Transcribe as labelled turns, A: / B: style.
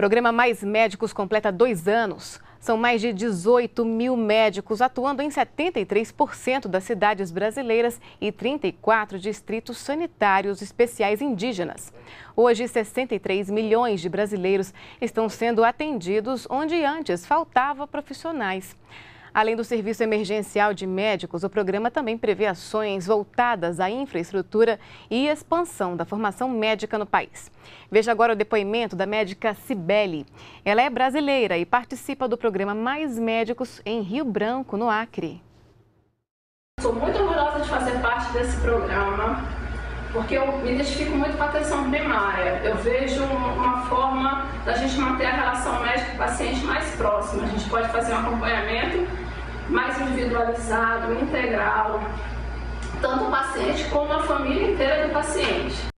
A: Programa Mais Médicos completa 2 anos. São mais de 18 mil médicos atuando em 73% das cidades brasileiras e 34 distritos sanitários especiais indígenas. Hoje, 63 milhões de brasileiros estão sendo atendidos onde antes faltava profissionais. Além do serviço emergencial de médicos, o programa também prevê ações voltadas à infraestrutura e expansão da formação médica no país. Veja agora o depoimento da médica Cibele. Ela é brasileira e participa do programa Mais Médicos em Rio Branco, no Acre.
B: Sou muito orgulhosa de fazer parte desse programa, porque eu me identifico muito com a atenção primária. Eu vejo uma forma da gente manter a relação médico-paciente mais próxima. A gente pode fazer um acompanhamento mais individualizado, integral, tanto o paciente como a família inteira do paciente.